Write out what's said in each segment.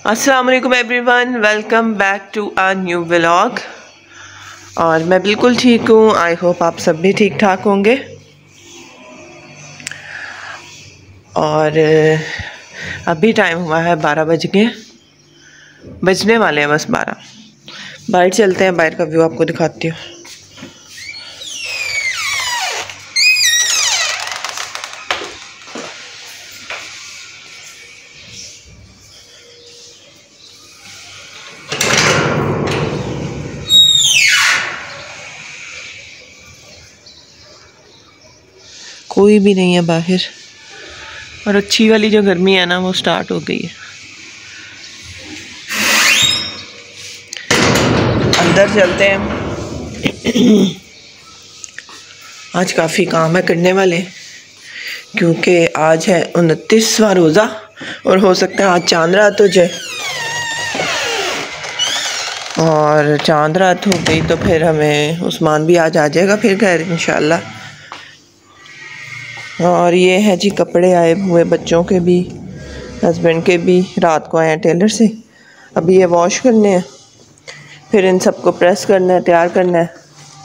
अस्सलाम वालेकुम everyone, welcome back to a new vlog. और मैं बिल्कुल ठीक हूँ। आई होप आप सब भी ठीक ठाक होंगे। और अभी टाइम हुआ है 12 बजने वाले हैं, बस 12। बाहर चलते हैं, बाहर का व्यू आपको दिखाती हूँ। कोई भी नहीं है बाहर, और अच्छी वाली जो गर्मी है ना वो स्टार्ट हो गई है। अंदर चलते हैं। आज काफ़ी काम है करने वाले, क्योंकि आज है 29वां रोज़ा और हो सकता है आज चांद रात हो जाए। और चांद रात हो गई तो फिर हमें उस्मान भी आज आ जाएगा फिर घर इंशाल्लाह। और ये है जी कपड़े आए हुए, बच्चों के भी हस्बैंड के भी, रात को आए हैं टेलर से। अभी ये वॉश करने हैं, फिर इन सबको प्रेस करना है, तैयार करना है,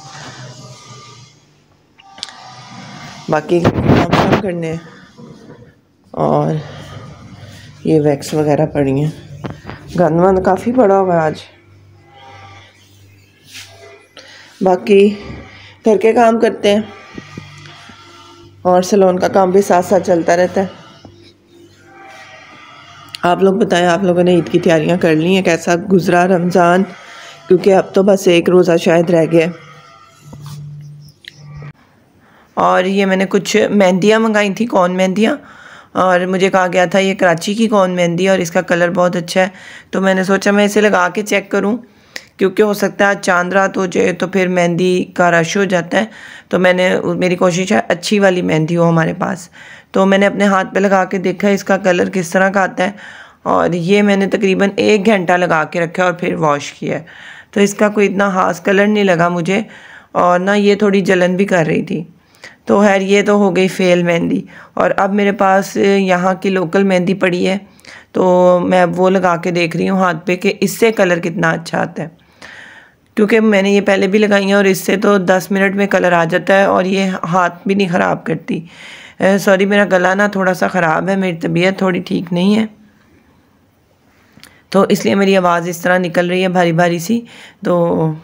बाकी काम करने हैं। और ये वैक्स वगैरह पड़ी हैं, गंद वंद काफ़ी पड़ा हुआ है आज। बाकी घर के काम करते हैं और सैलून का काम भी साथ साथ चलता रहता है। आप लोग बताएं, आप लोगों ने ईद की तैयारियां कर ली हैं? कैसा गुजरा रमज़ान? क्योंकि अब तो बस एक रोज़ा शायद रह गया। और ये मैंने कुछ मेहंदियाँ मंगाई थी, कौन मेहंदियाँ, और मुझे कहा गया था ये कराची की कौन मेहंदी और इसका कलर बहुत अच्छा है। तो मैंने सोचा मैं इसे लगा के चेक करूं, क्योंकि हो सकता है आज चांद रात हो जाए तो फिर मेहंदी का रश हो जाता है। तो मेरी कोशिश है अच्छी वाली मेहंदी हो हमारे पास। तो मैंने अपने हाथ पे लगा के देखा इसका कलर किस तरह का आता है, और ये मैंने तकरीबन 1 घंटा लगा के रखा और फिर वॉश किया। तो इसका कोई इतना ख़ास कलर नहीं लगा मुझे, और ना ये थोड़ी जलन भी कर रही थी। तो खैर ये तो हो गई फेल मेहंदी। और अब मेरे पास यहाँ की लोकल मेहंदी पड़ी है, तो मैं अब वो लगा के देख रही हूँ हाथ पे कि इससे कलर कितना अच्छा आता है। क्योंकि मैंने ये पहले भी लगाई है और इससे तो 10 मिनट में कलर आ जाता है, और ये हाथ भी नहीं ख़राब करती। सॉरी, मेरा गला ना थोड़ा सा ख़राब है, मेरी तबीयत थोड़ी ठीक नहीं है, तो इसलिए मेरी आवाज़ इस तरह निकल रही है भारी भारी सी। तो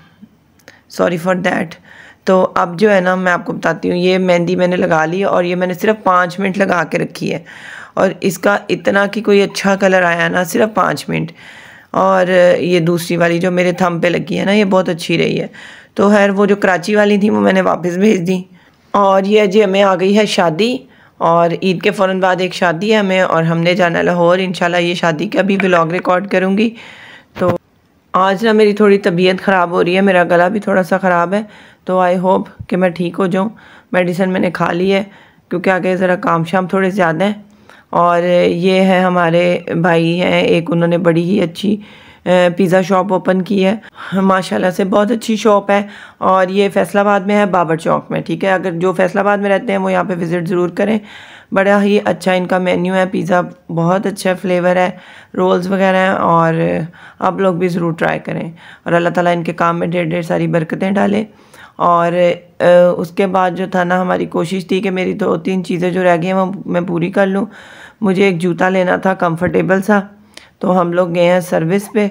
सॉरी फॉर दैट। तो अब जो है ना मैं आपको बताती हूँ, ये मेहंदी मैंने लगा ली और ये मैंने सिर्फ 5 मिनट लगा के रखी है, और इसका इतना कि कोई अच्छा कलर आया ना, सिर्फ 5 मिनट। और ये दूसरी वाली जो मेरे थंब पे लगी है ना, ये बहुत अच्छी रही है। तो खैर वो जो कराची वाली थी वो मैंने वापस भेज दी। और ये जी हमें आ गई है शादी, और ईद के फ़ौरन बाद एक शादी है हमें, और हमने जाना लाहौर। इंशाल्लाह ये शादी का भी व्लॉग रिकॉर्ड करूँगी। तो आज ना मेरी थोड़ी तबीयत ख़राब हो रही है, मेरा गला भी थोड़ा सा ख़राब है, तो आई होप कि मैं ठीक हो जाऊँ। मेडिसिन मैंने खा ली है, क्योंकि आगे ज़रा काम शाम थोड़े ज़्यादा हैं। और ये है हमारे भाई हैं एक, उन्होंने बड़ी ही अच्छी पिज़्ज़ा शॉप ओपन की है, माशाल्लाह से बहुत अच्छी शॉप है। और ये फैसलाबाद में है, बाबर चौक में। ठीक है, अगर जो फैसलाबाद में रहते हैं वो यहाँ पे विज़िट ज़रूर करें। बड़ा ही अच्छा इनका मेन्यू है, पिज़्ज़ा बहुत अच्छा फ्लेवर है, रोल्स वगैरह हैं, और आप लोग भी ज़रूर ट्राई करें। और अल्लाह ताला इनके काम में ढेर ढेर सारी बरकतें डालें। और उसके बाद जो था ना, हमारी कोशिश थी कि मेरी 2-3 चीज़ें जो रह गई हैं वो मैं पूरी कर लूँ। मुझे एक जूता लेना था कंफर्टेबल सा, तो हम लोग गए हैं सर्विस पे।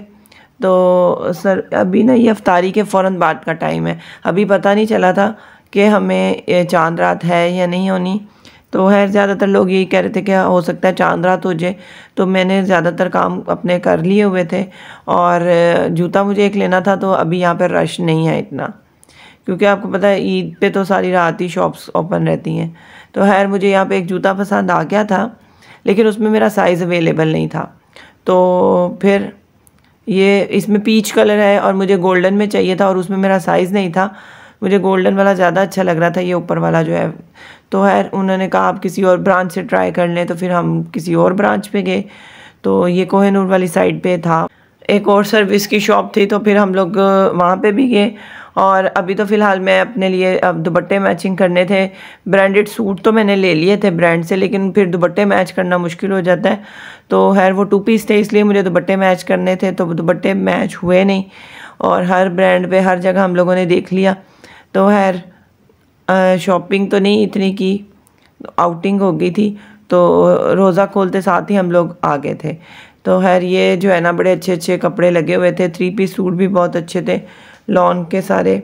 तो सर अभी ना ये इफ्तारी के फ़ौरन बाद का टाइम है, अभी पता नहीं चला था कि हमें चांद रात है या नहीं होनी। तो खैर ज़्यादातर लोग यही कह रहे थे कि हो सकता है चांद रात हो जाए, तो मैंने ज़्यादातर काम अपने कर लिए हुए थे। और जूता मुझे एक लेना था, तो अभी यहाँ पर रश नहीं है इतना, क्योंकि आपको पता है ईद पे तो सारी रात ही शॉप्स ओपन रहती हैं। तो खैर मुझे यहाँ पे एक जूता पसंद आ गया था, लेकिन उसमें मेरा साइज़ अवेलेबल नहीं था। तो फिर ये इसमें पीच कलर है और मुझे गोल्डन में चाहिए था, और उसमें मेरा साइज़ नहीं था। मुझे गोल्डन वाला ज़्यादा अच्छा लग रहा था, ये ऊपर वाला जो है। तो खैर उन्होंने कहा आप किसी और ब्रांच से ट्राई कर लें, तो फिर हम किसी और ब्रांच पे गए। तो ये कोहिनूर वाली साइड पे था, एक और सर्विस की शॉप थी, तो फिर हम लोग वहाँ पे भी गए। और अभी तो फ़िलहाल मैं अपने लिए अब दुपट्टे मैचिंग करने थे। ब्रांडेड सूट तो मैंने ले लिए थे ब्रांड से, लेकिन फिर दुपट्टे मैच करना मुश्किल हो जाता है। तो खैर वो 2 पीस थे, इसलिए मुझे दुपट्टे मैच करने थे, तो दुपट्टे मैच हुए नहीं। और हर ब्रांड पे हर जगह हम लोगों ने देख लिया। तो खैर शॉपिंग तो नहीं इतनी की, आउटिंग हो गई थी, तो रोज़ा खोलते साथ ही हम लोग आ गए थे। तो खैर ये जो है ना बड़े अच्छे अच्छे कपड़े लगे हुए थे, 3 पीस सूट भी बहुत अच्छे थे लॉन के सारे।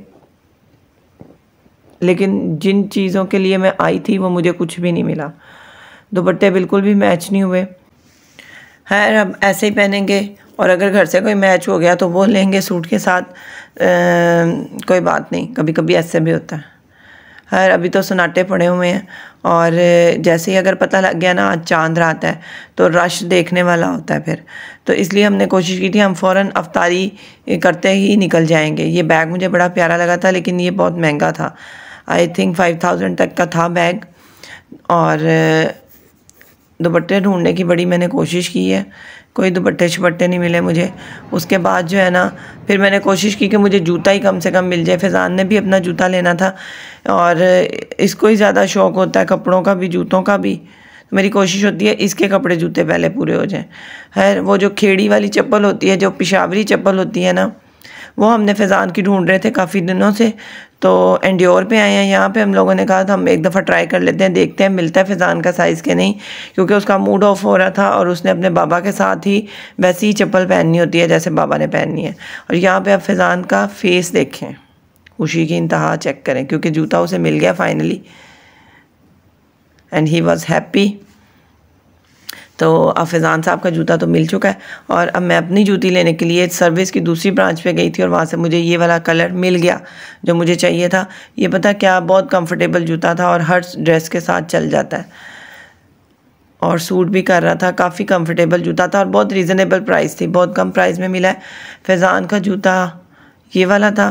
लेकिन जिन चीज़ों के लिए मैं आई थी वो मुझे कुछ भी नहीं मिला, दुपट्टे बिल्कुल भी मैच नहीं हुए। खैर अब ऐसे ही पहनेंगे, और अगर घर से कोई मैच हो गया तो वो लेंगे सूट के साथ, कोई बात नहीं, कभी कभी ऐसे भी होता है। खैर अभी तो सन्नाटे पड़े हुए हैं, और जैसे ही अगर पता लग गया ना आज चांद रात है तो रश देखने वाला होता है फिर। तो इसलिए हमने कोशिश की थी हम फ़ौरन अफ्तारी करते ही निकल जाएंगे। ये बैग मुझे बड़ा प्यारा लगा था, लेकिन ये बहुत महंगा था, आई थिंक 5000 तक का था बैग। और दुपट्टे ढूंढने की बड़ी मैंने कोशिश की है, कोई दुपट्टे शुपट्टे नहीं मिले मुझे। उसके बाद जो है ना फिर मैंने कोशिश की कि मुझे जूता ही कम से कम मिल जाए। फैज़ान ने भी अपना जूता लेना था, और इसको ही ज़्यादा शौक़ होता है कपड़ों का भी जूतों का भी। तो मेरी कोशिश होती है इसके कपड़े जूते पहले पूरे हो जाएं। खैर वो जो खेड़ी वाली चप्पल होती है, जो पेशावरी चप्पल होती है ना, वो हमने फैज़ान की ढूंढ रहे थे काफ़ी दिनों से। तो एंड्योर पे आए हैं, यहाँ पे हम लोगों ने कहा था हम एक दफ़ा ट्राई कर लेते हैं, देखते हैं मिलता है फैज़ान का साइज़ के नहीं, क्योंकि उसका मूड ऑफ हो रहा था और उसने अपने बाबा के साथ ही वैसी ही चप्पल पहननी होती है जैसे बाबा ने पहननी है। और यहाँ पे आप फैज़ान का फेस देखें, खुशी की इंतहा चेक करें, क्योंकि जूता उसे मिल गया finally, and he was happy. तो अब फैज़ान साहब का जूता तो मिल चुका है, और अब मैं अपनी जूती लेने के लिए सर्विस की दूसरी ब्रांच पे गई थी, और वहाँ से मुझे ये वाला कलर मिल गया जो मुझे चाहिए था। ये पता क्या, बहुत कंफर्टेबल जूता था और हर ड्रेस के साथ चल जाता है, और सूट भी कर रहा था। काफ़ी कंफर्टेबल जूता था और बहुत रीज़नेबल प्राइस थी, बहुत कम प्राइस में मिला है। फैज़ान का जूता ये वाला था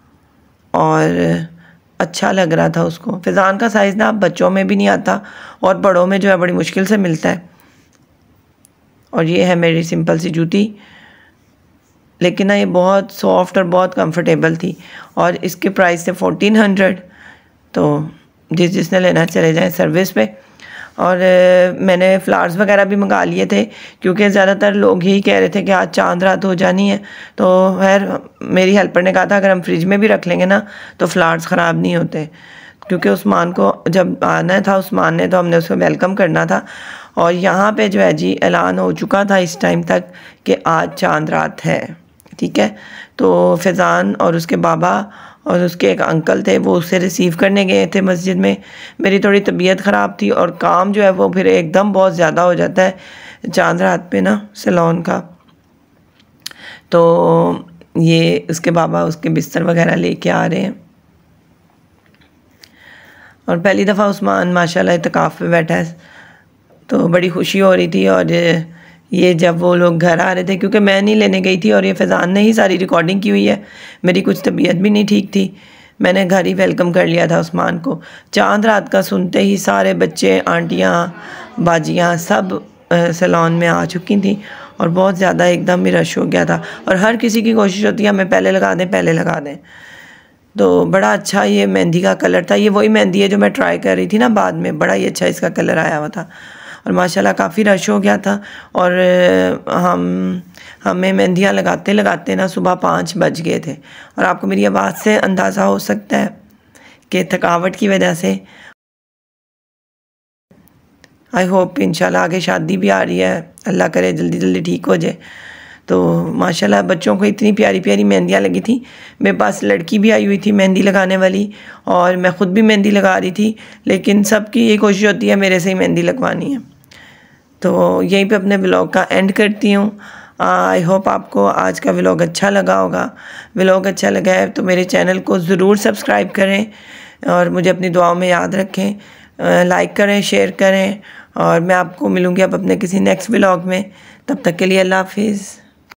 और अच्छा लग रहा था उसको। फैज़ान का साइज़ ना बच्चों में भी नहीं आता, और बड़ों में जो है बड़ी मुश्किल से मिलता है। और ये है मेरी सिंपल सी जूती, लेकिन ना ये बहुत सॉफ्ट और बहुत कंफर्टेबल थी, और इसके प्राइस थे 1400। तो जिसने लेना चले जाएं सर्विस पे। और मैंने फ्लावर्स वगैरह भी मंगा लिए थे, क्योंकि ज़्यादातर लोग यही कह रहे थे कि आज चांद रात हो जानी है। तो खैर मेरी हेल्पर ने कहा था अगर हम फ्रिज में भी रख लेंगे ना तो फ्लावर्स ख़राब नहीं होते, क्योंकि उस्मान को जब आना था उस्मान ने, तो हमने उसको वेलकम करना था। और यहाँ पे जो है जी ऐलान हो चुका था इस टाइम तक कि आज चांद रात है, ठीक है। तो फैज़ान और उसके बाबा और उसके एक अंकल थे, वो उसे रिसीव करने गए थे मस्जिद में। मेरी थोड़ी तबीयत ख़राब थी, और काम जो है वो फिर एकदम बहुत ज़्यादा हो जाता है चांद रात पे ना सैलून का। तो ये उसके बाबा उसके बिस्तर वगैरह लेके आ रहे हैं, और पहली दफ़ा उस्मान माशाल्लाह इत्तिकाफ़ पे बैठा है, तो बड़ी खुशी हो रही थी। और ये जब वो लोग घर आ रहे थे, क्योंकि मैं नहीं लेने गई थी और ये फैज़ान ने ही सारी रिकॉर्डिंग की हुई है, मेरी कुछ तबीयत भी नहीं ठीक थी, मैंने घर ही वेलकम कर लिया था उस्मान को। चांद रात का सुनते ही सारे बच्चे, आंटियाँ, बाजियाँ सब सैलून में आ चुकी थी, और बहुत ज़्यादा एकदम ही रश हो गया था। और हर किसी की कोशिश होती है हमें पहले लगा दें, पहले लगा दें। तो बड़ा अच्छा ये मेहंदी का कलर था, ये वही मेहंदी है जो मैं ट्राई कर रही थी ना बाद में, बड़ा ही अच्छा इसका कलर आया हुआ था, और माशाल्लाह काफ़ी रश हो गया था। और हमें मेहंदियाँ लगाते लगाते ना सुबह 5 बज गए थे, और आपको मेरी आवाज़ से अंदाज़ा हो सकता है कि थकावट की वजह से। आई होप इंशाल्लाह आगे शादी भी आ रही है, अल्लाह करे जल्दी जल्दी ठीक हो जाए। तो माशाल्लाह बच्चों को इतनी प्यारी प्यारी मेहंदियाँ लगी थी। मेरे पास लड़की भी आई हुई थी मेहंदी लगाने वाली, और मैं ख़ुद भी मेहंदी लगा रही थी, लेकिन सबकी ये कोशिश होती है मेरे से ही मेहंदी लगवानी है। तो यहीं पे अपने व्लॉग का एंड करती हूँ। आई होप आपको आज का व्लॉग अच्छा लगा होगा। व्लॉग अच्छा लगा है तो मेरे चैनल को ज़रूर सब्सक्राइब करें, और मुझे अपनी दुआओं में याद रखें, लाइक करें, शेयर करें, और मैं आपको मिलूँगी अब अपने किसी नेक्स्ट व्लॉग में। तब तक के लिए अल्लाह हाफिज़।